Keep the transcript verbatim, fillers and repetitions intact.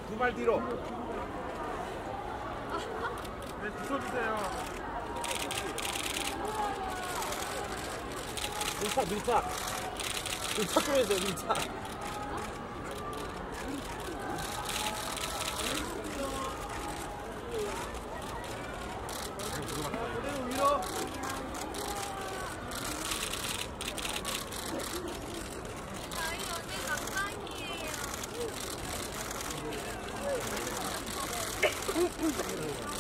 두 발 뒤로. 네, 붙여주세요. 밀착, 밀착. 밀착 좀 해주세요, 밀착. 그대로 위로. 저희 오늘 막방이에요.